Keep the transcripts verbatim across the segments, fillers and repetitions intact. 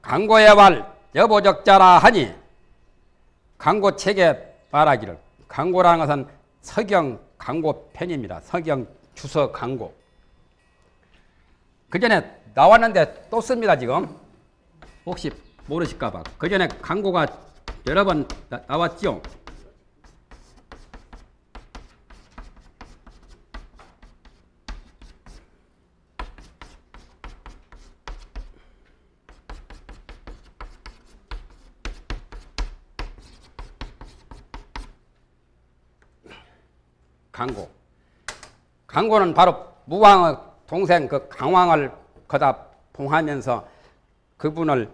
강고의 말 여보적자라 하니 강고 책에 말하기를 강고라는 것은 서경 강고 편입니다. 서경 주서 강고. 그 전에 나왔는데 또 씁니다. 지금 혹시 모르실까봐. 그 전에 강고가 여러 번 나, 나왔죠. 강고. 강고는 바로 무왕의 동생 그 강왕을 거다 봉하면서 그분을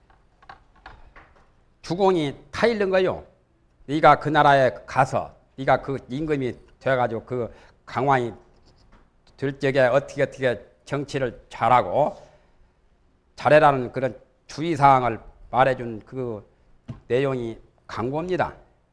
주공이 타일른 거요. 네가 그 나라에 가서 네가 그 임금이 돼가지고 그 강왕이 될 적에 어떻게 어떻게 정치를 잘하고 잘해라는 그런 주의사항을 말해준 그 내용이 강고입니다.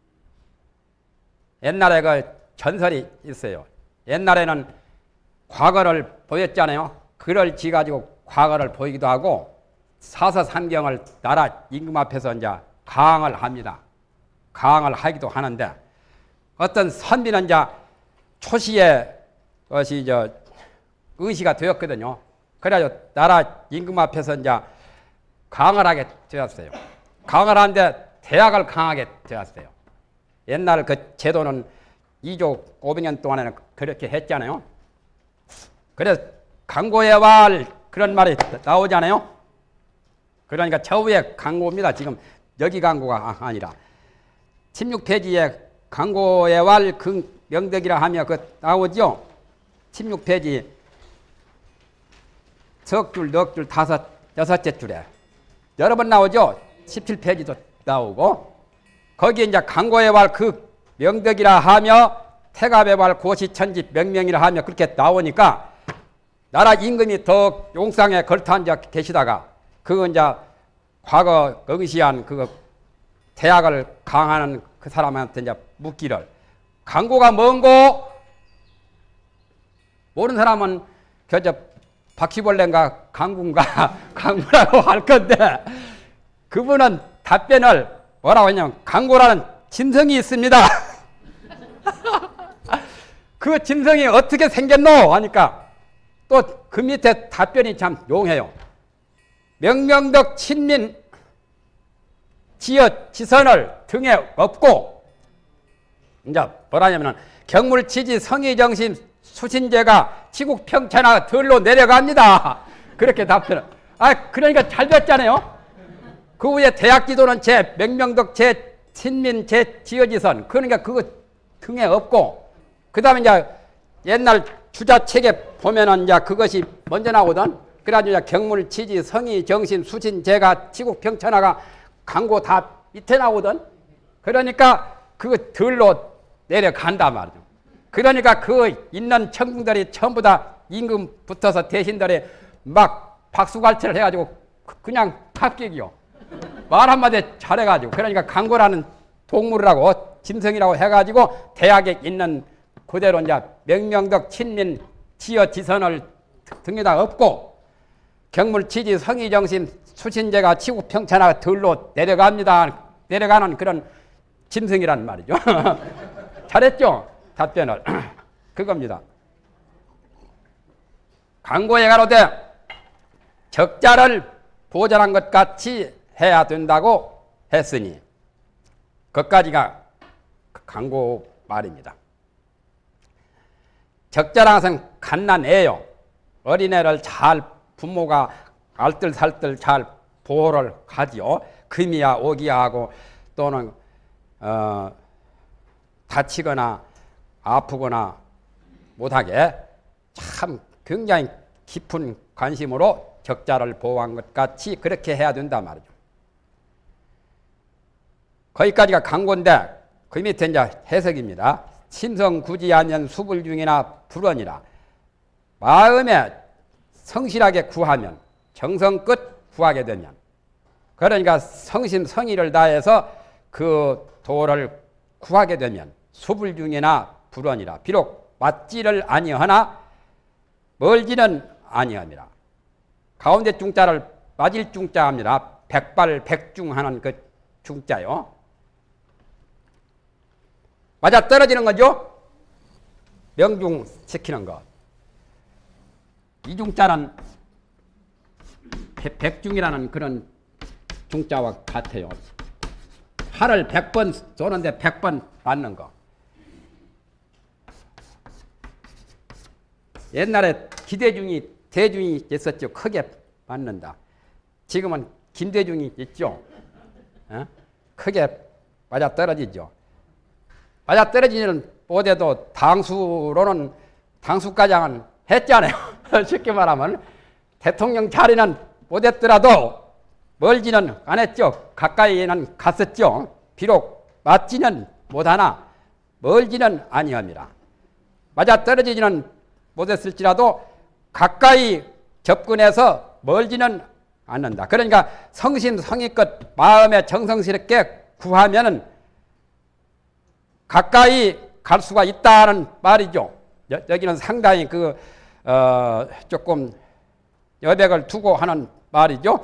옛날에 그 전설이 있어요. 옛날에는 과거를 보였잖아요. 그걸 지 가지고 과거를 보이기도 하고 사서삼경을 나라 임금 앞에서 이제 강을 합니다. 강을 하기도 하는데 어떤 선비는 이제 초시에 것이 저 의시가 되었거든요. 그래가지고 나라 임금 앞에서 이제 강을 하게 되었어요. 강을 하는데 대학을 강하게 되었어요. 옛날 그 제도는 이조 오백 년 동안에는 그렇게 했잖아요. 그래서 강고의 말 그런 말이 나오잖아요. 그러니까 저위에 강고입니다. 지금 여기 강고가 아니라 십육 페이지에 강고의 말 그 명덕이라 하며 그 나오죠. 십육 페이지 석 줄, 넉 줄, 다섯, 여섯째 줄에 여러 번 나오죠. 십칠 페이지도 나오고 거기에 이제 강고의 말 그 명덕이라 하며 태갑의 말 고시천지 명명이라 하며 그렇게 나오니까 나라 임금이 더 용상에 걸터 앉아 계시다가 그거 이제 과거 응시한 그 대학을 강하는 그 사람한테 이제 묻기를 강고가 뭔고? 모르는 사람은 그저 바퀴벌레인가 강군가 강구라고 할 건데 그분은 답변을 뭐라고 했냐면 강고라는 짐승이 있습니다. 그 짐승이 어떻게 생겼노? 하니까 또 그 밑에 답변이 참 용해요. 명명덕 친민 지어 지선을 등에 업고 이제 뭐라냐면 경물치지 성의정신 수신제가 지국평천하 들로 내려갑니다. 그렇게 답변을. 아 그러니까 잘 됐잖아요. 그 후에 대학지도는 제 명명덕 제 친민 제 지어지선 그러니까 그거 등에 업고 그 다음에 이제 옛날 주자책에 보면은 이제 그것이 먼저 나오던 그래가지고 이제 경물, 치지, 성의, 정신, 수신, 재가, 지국, 평천하가 강고 다 밑에 나오던 그러니까 그거 들로 내려간단 말이죠. 그러니까 그 있는 천궁들이 전부 다 임금 붙어서 대신들이 막 박수갈채를 해가지고 그냥 합격이요. 말 한마디 잘해가지고 그러니까 강고라는 동물이라고 짐승이라고 해가지고 대학에 있는 그대로 이제 명명덕 친민 지어 지선을 등에다 엎고 경물 치지 성의 정신 수신제가 지국 평천하가 들로 내려갑니다. 내려가는 그런 짐승이란 말이죠. 잘했죠? 답변을. 그겁니다. 강고에 가로되 적자를 보전한 것 같이 해야 된다고 했으니 그까지가 강고 말입니다. 적자라는 것은 갓난애요. 어린애를 잘 부모가 알뜰살뜰 잘 보호를 하지요. 금이야 오기야 하고 또는 어, 다치거나 아프거나 못하게 참 굉장히 깊은 관심으로 적자를 보호한 것 같이 그렇게 해야 된단 말이죠. 거기까지가 강고인데 그 밑에 이제 해석입니다. 심성구지 아니면 수불중이나 불언이라 마음에 성실하게 구하면 정성끝 구하게 되면 그러니까 성심 성의를 다해서 그 도를 구하게 되면 수불중이나 불언이라 비록 맞지를 아니하나 멀지는 아니함이라 가운데 중자를 맞을 중자 합니다. 백발백중하는 그 중자요. 맞아 떨어지는 거죠. 명중시키는 거. 이중자는 백중이라는 그런 중자와 같아요. 활을 백 번 쏘는데 백 번 맞는 거. 옛날에 기대중이 대중이 있었죠. 크게 맞는다. 지금은 김대중이 있죠. 어? 크게 맞아 떨어지죠. 맞아 떨어지는 보대도 당수로는 당수과장은 했잖아요. 쉽게 말하면 대통령 자리는 못했더라도 멀지는 안 했죠. 가까이는 갔었죠. 비록 맞지는 못하나 멀지는 아니합니다. 맞아 떨어지지는 못했을지라도 가까이 접근해서 멀지는 않는다. 그러니까 성심성의껏 마음에 정성스럽게 구하면은 가까이 갈 수가 있다는 말이죠. 여, 여기는 상당히 그 어, 조금 여백을 두고 하는 말이죠.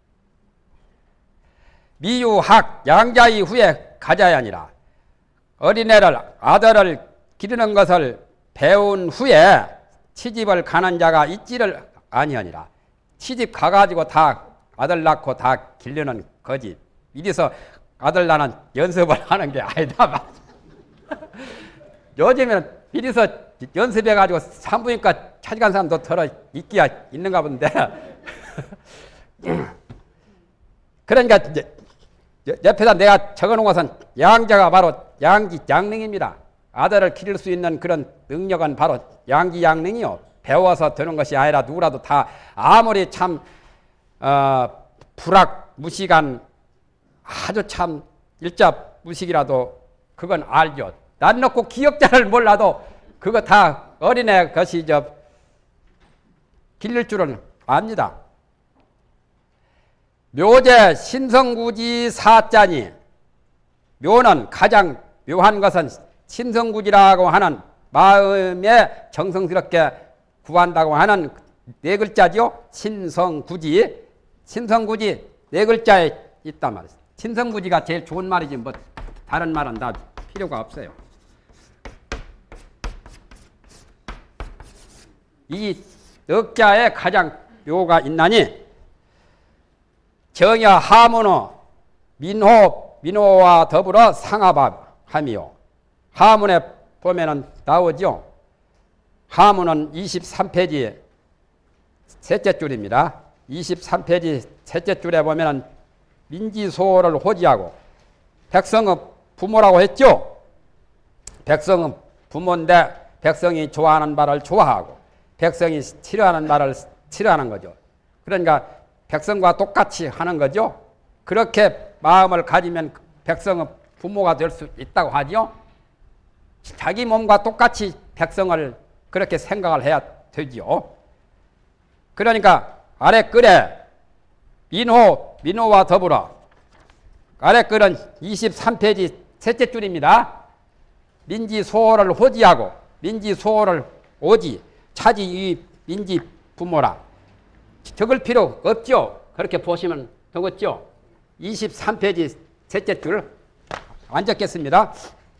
미유학 양자 이후에 가자야 아니라 어린애를 아들을 기르는 것을 배운 후에 시집을 가는 자가 있지를 아니하니라. 시집 가가지고 다 아들 낳고 다 기르는 거지. 이래서 아들 낳는 연습을 하는 게 아니다. 요즘에는 이래서 연습해가지고 산부인과 찾아간 사람도 덜어 있기야 있는가 본데. 그러니까 이제 옆에다 내가 적어놓은 것은 양자가 바로 양지 양능입니다. 아들을 기를 수 있는 그런 능력은 바로 양지 양능이요. 배워서 되는 것이 아니라 누구라도 다 아무리 참 어, 불악 무식한 아주 참 일자 무식이라도 그건 알죠. 난 놓고 기억자를 몰라도 그거 다 어린애 것이 저 길릴 줄은 압니다. 묘제 신성구지 사자니 묘는 가장 묘한 것은 신성구지라고 하는 마음에 정성스럽게 구한다고 하는 네 글자죠. 신성구지. 신성구지 네 글자에 있단 말이에요. 신성구지가 제일 좋은 말이지 뭐 다른 말은 다 필요가 없어요. 이 넉자에 가장 묘가 있나니 정야 하문어 민호 민호와 더불어 상하함이요. 하문에 보면은 나오죠. 하문은 이십삼 페이지 셋째 줄입니다. 이십삼 페이지 셋째 줄에 보면은 민지소를 호지하고 백성의 부모라고 했죠. 백성은 부모인데 백성이 좋아하는 말을 좋아하고 백성이 싫어하는 말을 싫어하는 거죠. 그러니까 백성과 똑같이 하는 거죠. 그렇게 마음을 가지면 백성의 부모가 될 수 있다고 하죠. 자기 몸과 똑같이 백성을 그렇게 생각을 해야 되죠. 그러니까 아래 글에 민호, 민호와 더불어 아래 글은 이십삼 페이지 셋째 줄입니다. 민지소를 호지하고 민지소를 오지 차지 이 민지 부모라. 적을 필요 없죠. 그렇게 보시면 되겠죠. 이십삼 페이지 셋째 줄 안 적겠습니다.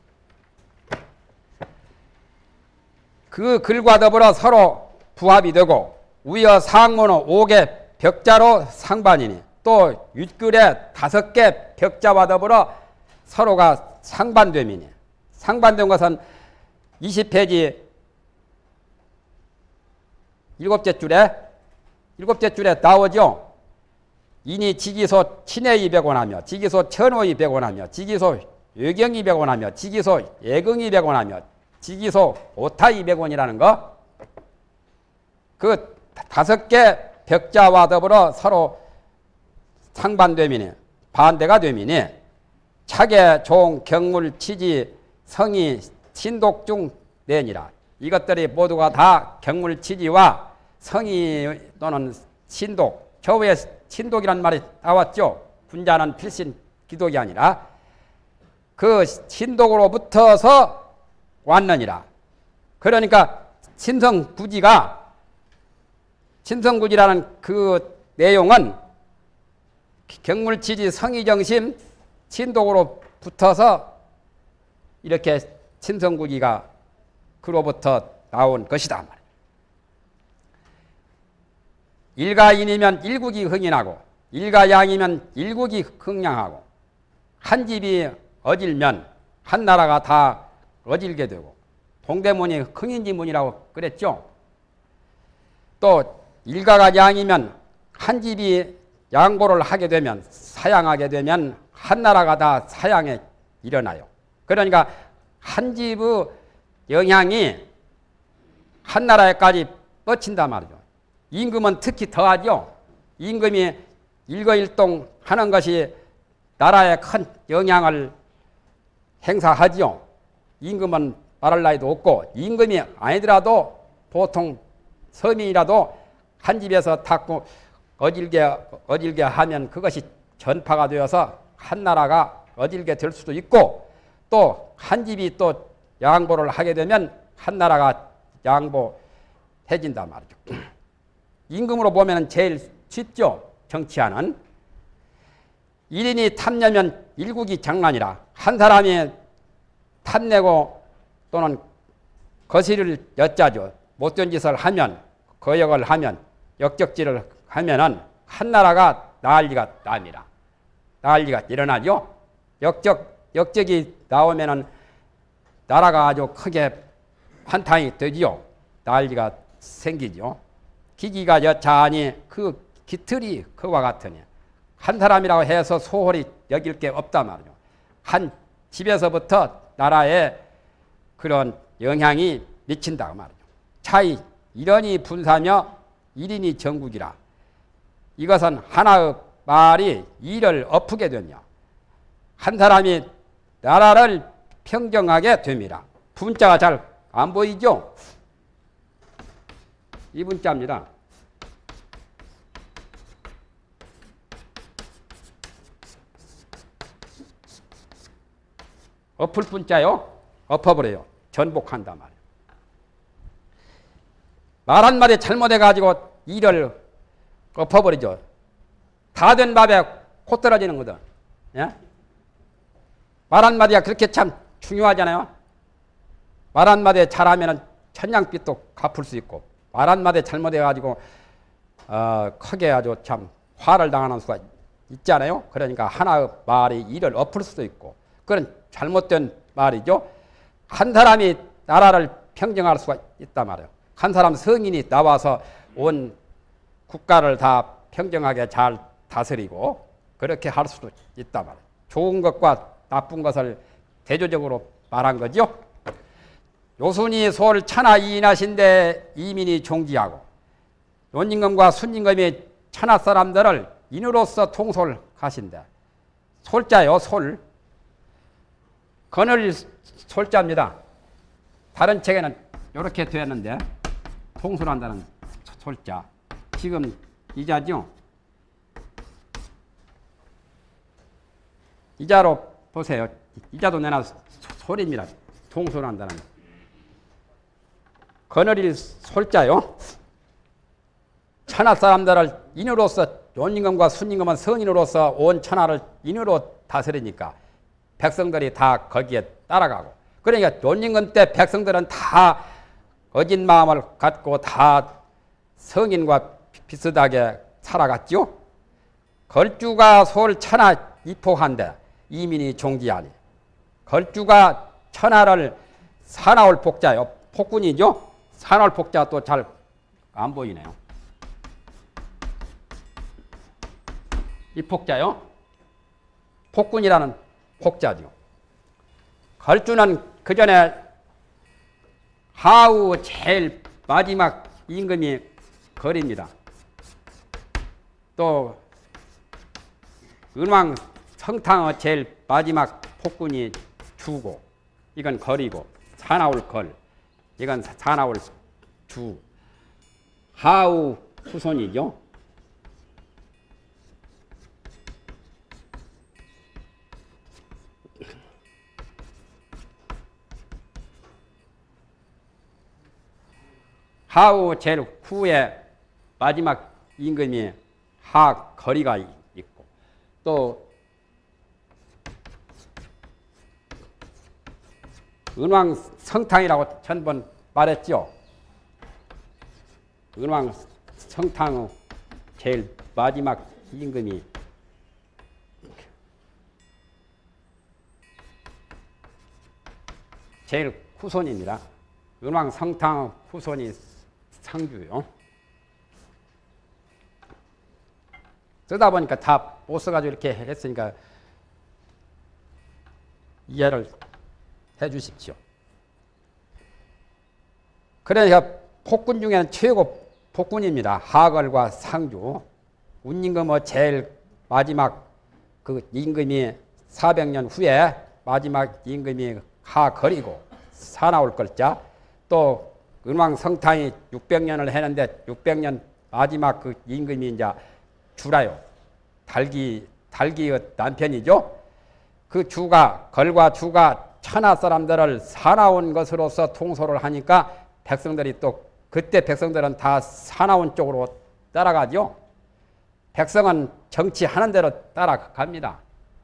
그 글과 더불어 서로 부합이 되고 위어 상문호 오개 벽자로 상반이니 또 윗글에 다섯 개 벽자와 더불어 서로가 상반됨이니 상반된 것은 이십 페이지 일곱째 줄에 일곱째 줄에 나오죠. 인이 지기소 친해이 백원하며 지기소 천호이 백원하며 지기소 외경이 백원하며 지기소 예경이 백원하며 지기소 오타이 백원이라는 거. 그 다섯 개 벽자와 더불어 서로 상반됨이니 반대가 됨이니 차계 종 경물 치지 성이 신독중 내니라. 이것들이 모두가 다 경물 치지와 성이 또는 신독, 겨우에 신독이란 말이 나왔죠. 군자는 필신 기독이 아니라 그 신독으로 붙어서 왔느니라. 그러니까 신성구지가 신성구지라는 그 내용은 경물지지 성의정심 진독으로 붙어서 이렇게 침성구기가 그로부터 나온 것이다. 일가인이면 일국이 흥인하고 일가양이면 일국이 흥량하고 한 집이 어질면 한 나라가 다 어질게 되고 동대문이 흥인지문이라고 그랬죠. 또 일가가 양이면 한 집이 양보를 하게 되면 사양하게 되면 한 나라가 다 사양에 일어나요. 그러니까 한 집의 영향이 한 나라에까지 뻗친단 말이죠. 임금은 특히 더하죠. 임금이 일거일동 하는 것이 나라에 큰 영향을 행사하지요. 임금은 말할 나위도 없고 임금이 아니더라도 보통 서민이라도 한 집에서 닦고 어질게 어질게 하면 그것이 전파가 되어서 한 나라가 어질게 될 수도 있고 또 한 집이 또 양보를 하게 되면 한 나라가 양보해진단 말이죠. 임금으로 보면 제일 쉽죠. 정치하는. 일인이 탐내면 일국이 장난이라 한 사람이 탐내고 또는 거시를 엿짜죠. 못된 짓을 하면 거역을 하면 역적질을 하면은 한 나라가 난리가 납니다. 난리가 일어나죠. 역적 역적이 나오면은 나라가 아주 크게 한탕이 되지요. 난리가 생기죠. 기기가 여차하니 그 기틀이 그와 같으니 한 사람이라고 해서 소홀히 여길 게 없단 말이죠. 한 집에서부터 나라에 그런 영향이 미친다고 말이죠. 차이 일원이 분사며 일인이 전국이라 이것은 하나의 말이 일을 엎게 되며 한 사람이 나라를 평정하게 됩니다. 분자가 잘 안 보이죠? 이 분자입니다. 엎을 분자요. 엎어버려요. 전복한단 말이에요. 말 한마디 잘못해가지고 일을 엎어버리죠. 다 된 밥에 코 떨어지는 거든. 예? 말 한마디가 그렇게 참 중요하잖아요. 말 한마디 잘하면 천냥빚도 갚을 수 있고 말 한마디 잘못해가지고 어, 크게 아주 참 화를 당하는 수가 있잖아요. 그러니까 하나의 말이 일을 엎을 수도 있고 그런 잘못된 말이죠. 한 사람이 나라를 평정할 수가 있단 말이에요. 한 사람 성인이 나와서 온 국가를 다 평정하게 잘 다스리고 그렇게 할 수도 있단 말이에요. 좋은 것과 나쁜 것을 대조적으로 말한 거죠. 요순이 솔 천하 이인하신데 이민이 종지하고 논임금과 순임금이 천하 사람들을 인으로서 통솔하신대. 솔자요, 솔. 거늘 솔자입니다. 다른 책에는 이렇게 되었는데 통솔한다는 솔자. 지금 이자죠. 이자로 보세요. 이자도 내나 솔입니다. 통솔한다는. 거느릴 솔자요. 천하 사람들을 인으로서 논임금과 순임금은 성인으로서 온 천하를 인으로 다스리니까 백성들이 다 거기에 따라가고 그러니까 논임금 때 백성들은 다 어진 마음을 갖고 다 성인과 비슷하게 살아갔죠. 걸주가 솔 천하 이포한데 이민이 종지하니 걸주가 천하를 사나울 복자요. 폭군이죠. 사나울 복자 또 잘 안 보이네요. 이 폭자요. 폭군이라는 폭자죠. 걸주는 그 전에 하우 제일 마지막 임금이 걸입니다. 또 은왕 성탕의 제일 마지막 폭군이 주고 이건 걸이고 사나울 걸 이건 사나울 주 하우 후손이죠. 하우 제일 후에 마지막 임금이 하거리가 있고 또 은왕성탕이라고 전번 말했죠. 은왕성탕의 제일 마지막 임금이 제일 후손입니다. 은왕성탕 후손이 상주요. 쓰다 보니까 다 못 써가지고 이렇게 했으니까 이해를 해 주십시오. 그러니까 폭군 중에는 최고 폭군입니다. 하걸과 상주. 운임금의 제일 마지막 그 임금이 사백 년 후에 마지막 임금이 하걸이고 사나울 걸자. 또 은왕성탕이 육백 년을 했는데 육백 년 마지막 그 임금이 이제 주라요. 달기, 달기의 남편이죠. 그 주가, 걸과 주가 천하 사람들을 사나운 것으로서 통솔을 하니까 백성들이 또 그때 백성들은 다 사나운 쪽으로 따라가죠. 백성은 정치하는 대로 따라갑니다.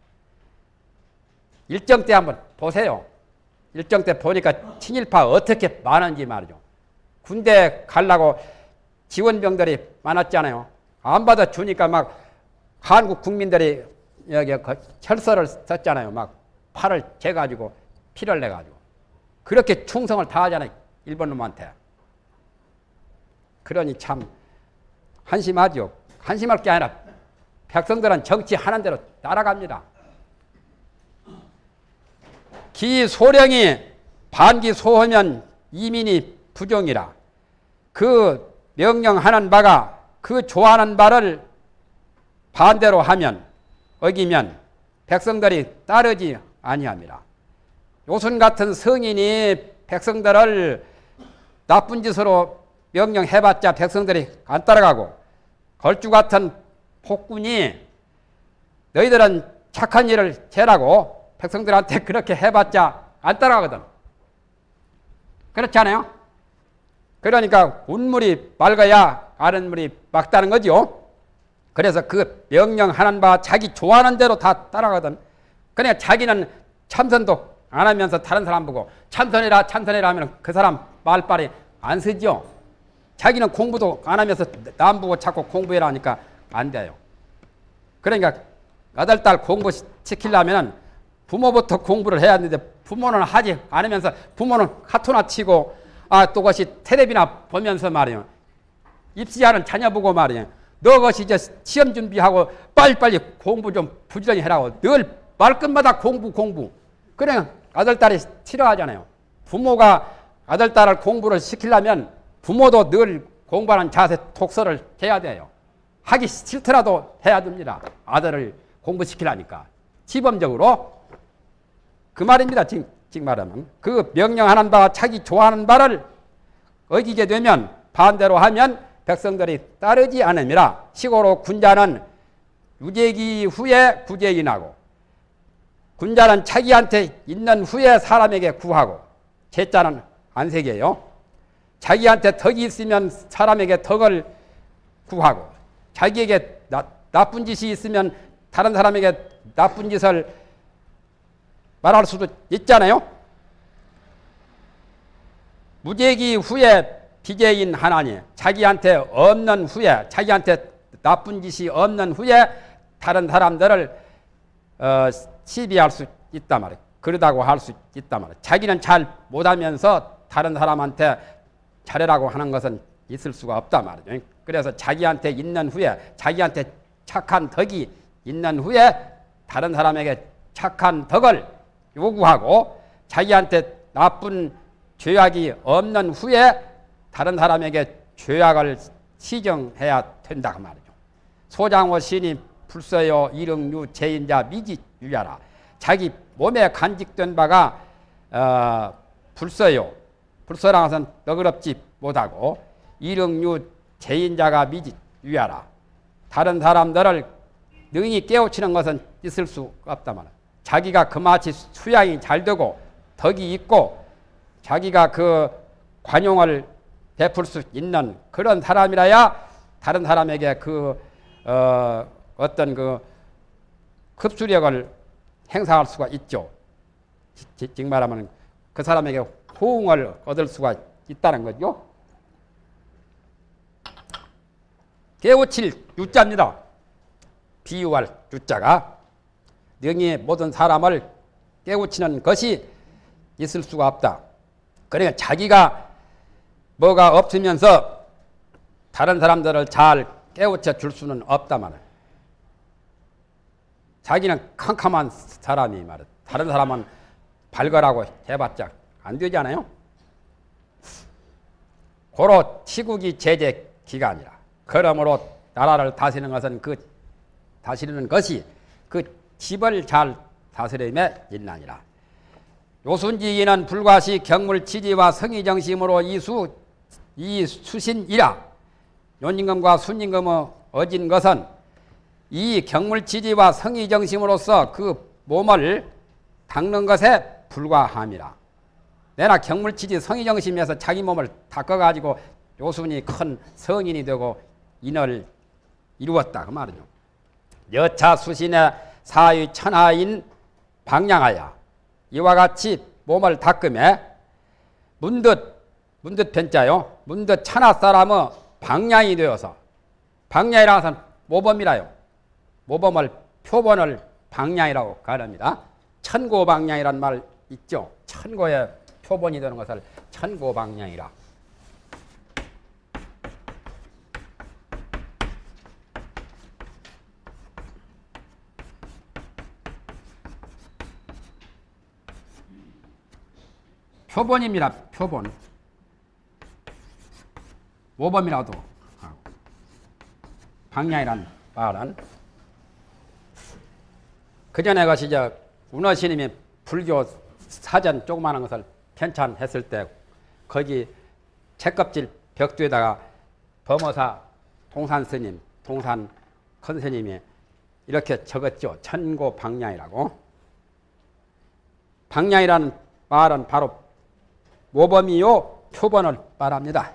일정 때 한번 보세요. 일정 때 보니까 친일파 어떻게 많은지 말이죠. 군대 가려고 지원병들이 많았잖아요. 안 받아주니까 막 한국 국민들이 여기 철서를 썼잖아요. 막 팔을 재가지고 피를 내가지고 그렇게 충성을 다하잖아요. 일본 놈한테. 그러니 참 한심하죠. 한심할 게 아니라 백성들은 정치하는 대로 따라갑니다. 기소령이 반기소하면 이민이 부정이라. 그 명령하는 바가 그 좋아하는 바를 반대로 하면 어기면 백성들이 따르지 아니합니다. 요순 같은 성인이 백성들을 나쁜 짓으로 명령해봤자 백성들이 안 따라가고 걸주 같은 폭군이 너희들은 착한 일을 재라고 백성들한테 그렇게 해봤자 안 따라가거든. 그렇지 않아요? 그러니까 운물이 맑아야 아는 물이 맑다는 거죠. 그래서 그 명령하는 바 자기 좋아하는 대로 다 따라가거든. 그러니까 자기는 참선도 안 하면서 다른 사람 보고 참선해라 참선해라 하면 그 사람 말빨이 안 쓰죠. 자기는 공부도 안 하면서 남 보고 자꾸 공부해라 하니까 안 돼요. 그러니까 아들 딸 공부 시키려면 부모부터 공부를 해야 하는데 부모는 하지 않으면서 부모는 카토나 치고 아 또 그것이 텔레비나 보면서 말이에요. 입시하는 자녀 보고 말이에요. 너 것이 이제 시험 준비하고 빨리빨리 공부 좀 부지런히 해라고 늘 말끝마다 공부 공부. 그래 아들 딸이 싫어하잖아요. 부모가 아들 딸을 공부를 시키려면 부모도 늘 공부하는 자세 독서를 해야 돼요. 하기 싫더라도 해야 됩니다. 아들을 공부시키려니까. 시범적으로 그 말입니다. 지금, 지금 말하면 그 명령하는 바와 자기 좋아하는 바를 어기게 되면 반대로 하면 백성들이 따르지 않음이라. 시고로 군자는 유재기 후에 구제인하고 군자는 자기한테 있는 후에 사람에게 구하고 제자는 안 새겨요. 자기한테 덕이 있으면 사람에게 덕을 구하고 자기에게 나, 나쁜 짓이 있으면 다른 사람에게 나쁜 짓을 말할 수도 있잖아요. 무재기 후에 비재인 하나니 자기한테 없는 후에 자기한테 나쁜 짓이 없는 후에 다른 사람들을 어, 시비할 수 있단 말이에요. 그러다고 할 수 있단 말이에요. 자기는 잘 못하면서 다른 사람한테 잘해라고 하는 것은 있을 수가 없단 말이죠. 그래서 자기한테 있는 후에 자기한테 착한 덕이 있는 후에 다른 사람에게 착한 덕을 요구하고 자기한테 나쁜 죄악이 없는 후에 다른 사람에게 죄악을 시정해야 된다 그 말이죠. 소장호 신이 불서요 일응유 제인자 미지 유야라. 자기 몸에 간직된 바가 어, 불서요. 불서라는 것은 너그럽지 못하고 일응유 제인자가 미지 유야라. 다른 사람들을 능히 깨우치는 것은 있을 수 없다 말이야. 자기가 그마치 수양이 잘 되고 덕이 있고 자기가 그 관용을 베풀 수 있는 그런 사람이라야 다른 사람에게 그 어, 어떤 그 흡수력을 행사할 수가 있죠. 즉 말하면 그 사람에게 호응을 얻을 수가 있다는 거죠. 깨우칠 유자입니다. 비유할 유자가 능히 모든 사람을 깨우치는 것이 있을 수가 없다. 그러니까 자기가 뭐가 없으면서 다른 사람들을 잘 깨우쳐 줄 수는 없다 말이야. 자기는 캄캄한 사람이 말이야. 다른 사람은 발걸하고 해봤자 안 되잖아요. 고로 시국이 제재 기간이라. 그러므로 나라를 다스리는 것은 그 다스리는 것이 그 집을 잘 다스림에 있나니라. 요순지인은 불과시 경물치지와 성의정심으로 이수 이수신이라. 요임금과 순임금의 어진 것은 이 경물치지와 성의정심으로서 그 몸을 닦는 것에 불과함이라. 내나 경물치지 성의정심에서 자기 몸을 닦아가지고 요순이 큰 성인이 되고 인을 이루었다 그 말이죠. 여차 수신의 사의 천하인 방량하여 이와 같이 몸을 닦음에 문득 문득 편자요 문득 천하 사람의 방량이 되어서 방량이라는 것은 모범이라요. 모범을 표본을 방량이라고 가릅니다. 천고방량이란 말 있죠. 천고의 표본이 되는 것을 천고방량이라. 표본입니다. 표본. 모범이라도 하고. 방량이란 말은 그 전에 것이 저 운어스님이 불교 사전 조그마한 것을 편찬했을 때 거기 책껍질 벽두에다가 범어사 동산 스님, 동산 큰 스님이 이렇게 적었죠. 천고 방량이라고. 방량이라는 말은 바로 모범이요 표본을 말합니다.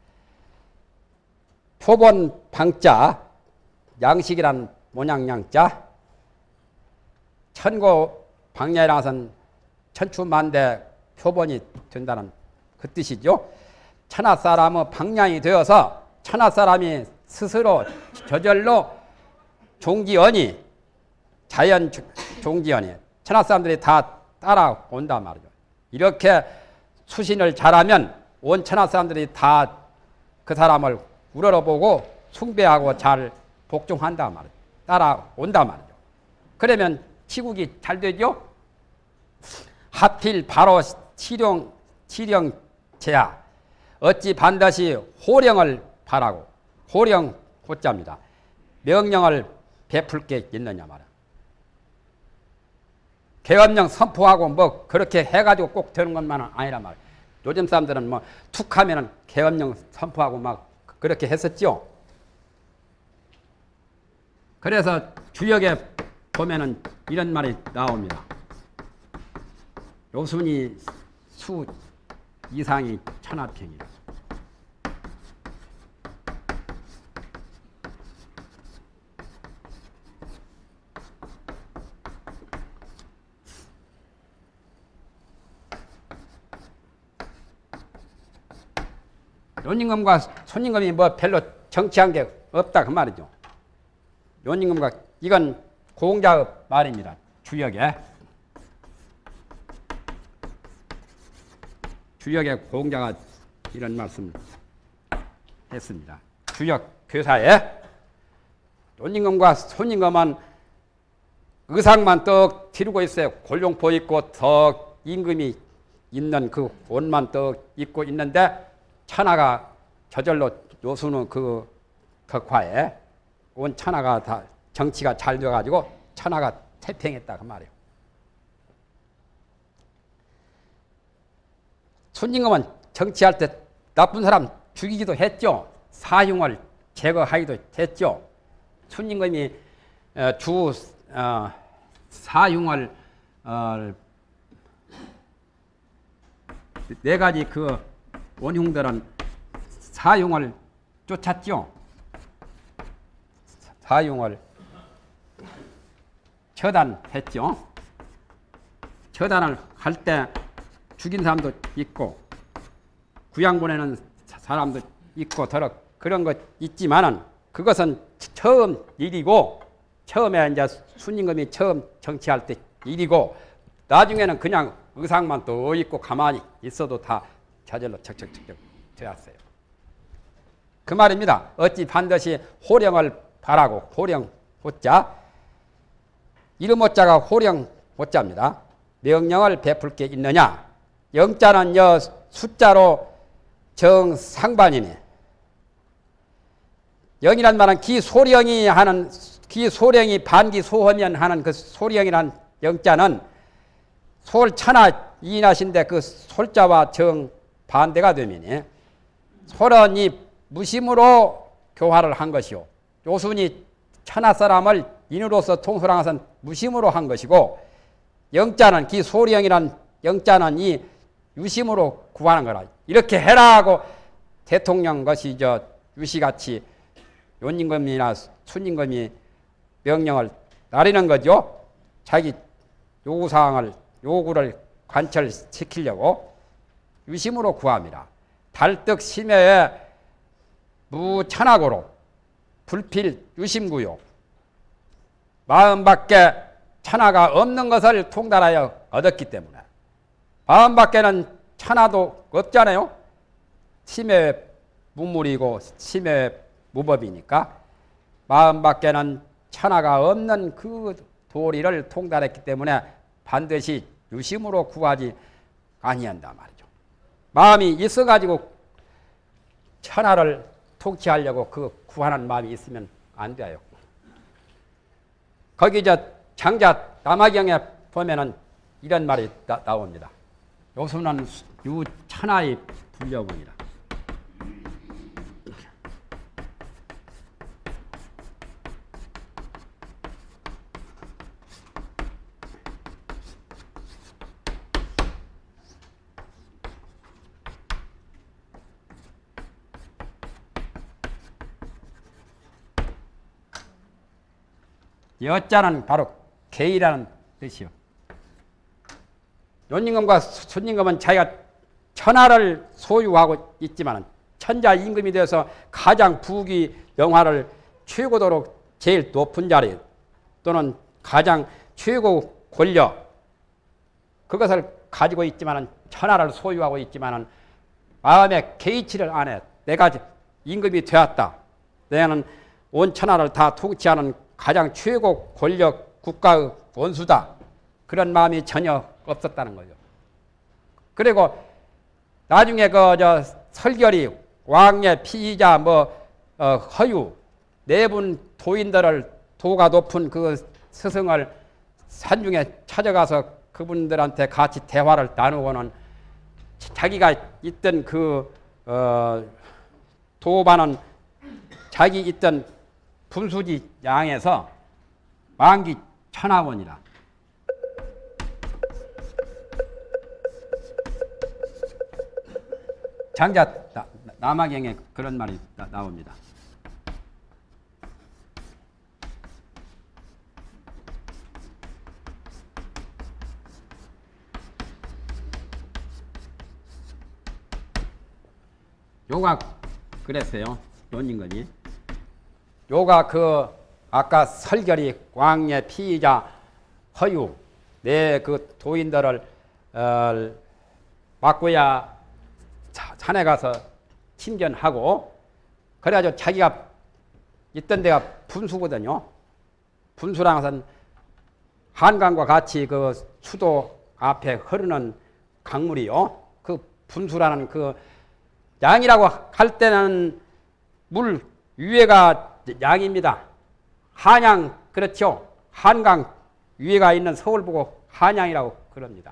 표본 방자, 양식이란 모양양자, 천고 방량이라는 것은 천추만대 표본이 된다는 그 뜻이죠. 천하 사람의 방량이 되어서 천하 사람이 스스로 저절로 종기언이 자연 종기언이 천하 사람들이 다 따라온단 말이죠. 이렇게 수신을 잘하면 온 천하 사람들이 다 그 사람을 우러러보고 숭배하고 잘 복종한단 말이죠. 따라온단 말이죠. 그러면 치국이 잘 되죠. 하필 바로 치령, 치령제야. 어찌 반드시 호령을 바라고, 호령 호자입니다. 명령을 베풀 게 있느냐 말이야. 계엄령 선포하고 뭐 그렇게 해가지고 꼭 되는 것만은 아니란 말이야. 요즘 사람들은 뭐 툭 하면은 계엄령 선포하고 막 그렇게 했었죠. 그래서 주역에 보면은 이런 말이 나옵니다. 요순이 수 이상이 천하평이다. 요임금과 손임금이 뭐 별로 정치한 게 없다 그 말이죠. 요임금과 이건 공자의 말입니다. 주역에 주역에 공자가 이런 말씀을 했습니다. 주역 교사에 요임금과 손임금은 의상만 떡 지르고 있어요. 골룡포 입고 더 임금이 있는 그 옷만 떡 입고 있는데 천하가 저절로 요수는 그 덕화에 온 천하가 다 정치가 잘 돼가지고 천하가 태평했다 그 말이에요. 손임금은 정치할 때 나쁜 사람 죽이기도 했죠. 사흉을 제거하기도 했죠. 손임금이 주 어, 사흉을 어, 네 가지 그 원흉들은 사흉을 쫓았죠. 사흉을 처단했죠. 처단을 할 때 죽인 사람도 있고 구양 보내는 사람도 있고 더러 그런 것 있지만은 그것은 처음 일이고 처음에 이제 순임금이 처음 정치할 때 일이고 나중에는 그냥 의상만 또 입고 가만히 있어도 다 저절로 척척척척 되었어요. 그 말입니다. 어찌 반드시 호령을 바라고 호령 호자 이름 호자가 호령 호자입니다. 명령을 베풀 게 있느냐? 영자는 여 숫자로 정상반이니 영이란 말은 기소령이 하는 기소령이 반기소하면 하는 그 소령이란 영자는 솔천하 이인하신데 그 솔자와 정 반대가 되면이 솔은 이 무심으로 교화를 한 것이요. 요순이 천하 사람을 인으로서 통솔한 무심으로 한 것이고 영자는 기소령이란 영자는 이 유심으로 구하는 거라. 이렇게 해라 하고 대통령 것이 저 유시같이 연임금이나 순임금이 명령을 나리는 거죠. 자기 요구사항을 요구를 관철시키려고 유심으로 구합니다. 달득 심해에 무천하고로 불필 유심구요. 마음밖에 천하가 없는 것을 통달하여 얻었기 때문에 마음밖에는 천하도 없잖아요. 심해 무물이고 심해 무법이니까 마음밖에는 천하가 없는 그 도리를 통달했기 때문에 반드시 유심으로 구하지 아니한다 말이죠. 마음이 있어가지고 천하를 통치하려고 그 구하는 마음이 있으면 안 돼요. 거기 저 장자 남화경에 보면은 이런 말이 나, 나옵니다. 요수는 유천하의 불려문이라. 여자는 바로 개이라는 뜻이요. 연임금과 순임금은 자기가 천하를 소유하고 있지만 천자 임금이 되어서 가장 부귀 영화를 최고도로 제일 높은 자리 또는 가장 최고 권력 그것을 가지고 있지만 천하를 소유하고 있지만 마음에 개의치를 안 해. 내가 임금이 되었다. 내는 온 천하를 다 통치하는 가장 최고 권력 국가의 원수다. 그런 마음이 전혀 없었다는 거죠. 그리고 나중에 그 저 설결이 왕의 피의자 뭐 어, 허유 네 분 도인들을 도가 높은 그 스승을 산중에 찾아가서 그분들한테 같이 대화를 나누고는 자기가 있던 그 어, 도반은 자기 있던 분수지 양에서 만기 천하원이라. 장자 남화경에 그런 말이 나, 나옵니다. 요가 그랬어요. 연임금이. 요가 그 아까 설결이 왕의 피의자 허유 내 그 도인들을 어, 바꿔야 산에 가서 침전하고 그래가지고 자기가 있던 데가 분수거든요. 분수랑 것은 한강과 같이 그 수도 앞에 흐르는 강물이요. 그 분수라는 그 양이라고 할 때는 물 위에가 양입니다. 한양 그렇죠. 한강 위에가 있는 서울 보고 한양이라고 그럽니다.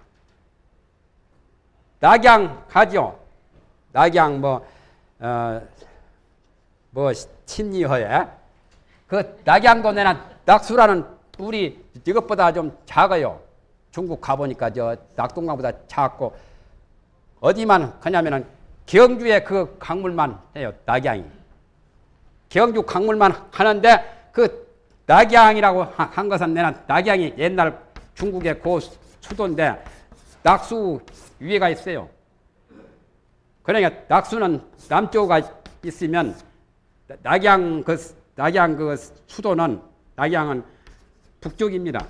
낙양 하죠. 낙양 뭐, 어, 뭐, 침리허에 그 낙양도 내나 낙수라는 뿔이 이것보다 좀 작아요. 중국 가보니까 저 낙동강보다 작고 어디만 하냐면은 경주에 그 강물만 해요. 낙양이. 경주 강물만 하는데 그 낙양이라고 한 것은 내는 낙양이 옛날 중국의 고 수도인데 낙수 위에가 있어요. 그러니까 낙수는 남쪽가 있으면 낙양 그 낙양 그 수도는 낙양은 북쪽입니다.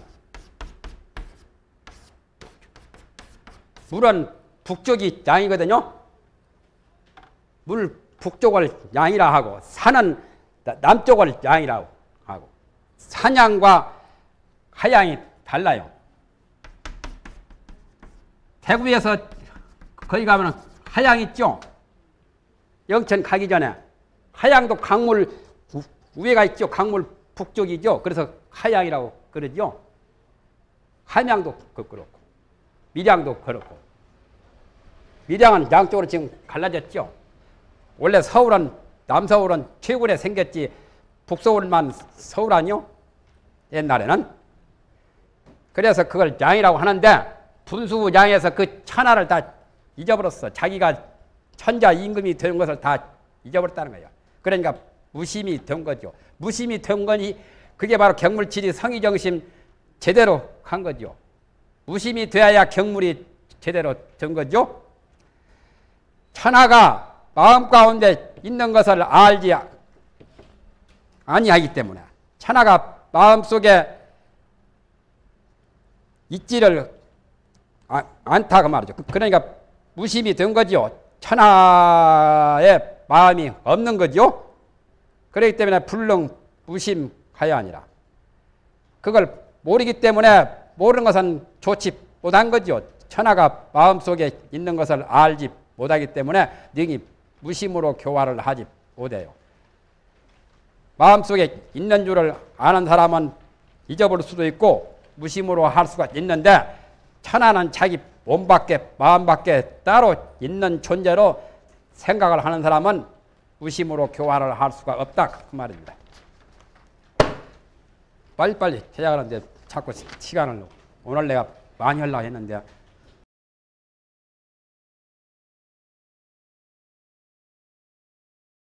물은 북쪽이 양이거든요. 물 북쪽을 양이라 하고 산은 남쪽을 양이라고 하고 산양과 하양이 달라요. 대구에서 거기 가면 하양 있죠. 영천 가기 전에 하양도 강물 위에가 있죠. 강물 북쪽이죠. 그래서 하양이라고 그러죠. 함양도 그렇고 밀양도 그렇고 밀양은 양쪽으로 지금 갈라졌죠. 원래 서울은 남서울은 최근에 생겼지 북서울만 서울 아니요? 옛날에는. 그래서 그걸 양이라고 하는데 분수양에서 그 천하를 다 잊어버렸어. 자기가 천자 임금이 된 것을 다 잊어버렸다는 거예요. 그러니까 무심이 된 거죠. 무심이 된 거니 그게 바로 경물치리 성의정심 제대로 한 거죠. 무심이 돼야 경물이 제대로 된 거죠. 천하가 마음 가운데 있는 것을 알지 아니하기 때문에 천하가 마음속에 있지를 않다고 말이죠. 그러니까 무심이 된 거죠. 천하에 마음이 없는 거죠. 그렇기 때문에 불능 무심하여 아니라 그걸 모르기 때문에 모르는 것은 좋지 못한 거죠. 천하가 마음속에 있는 것을 알지 못하기 때문에 능히 무심으로 교화를 하지 못해요. 마음속에 있는 줄을 아는 사람은 잊어버릴 수도 있고 무심으로 할 수가 있는데 천하는 자기 몸밖에 마음밖에 따로 있는 존재로 생각을 하는 사람은 무심으로 교화를 할 수가 없다 그 말입니다. 빨리빨리 시작하는데 자꾸 시간을 오늘 내가 많이 하려고 했는데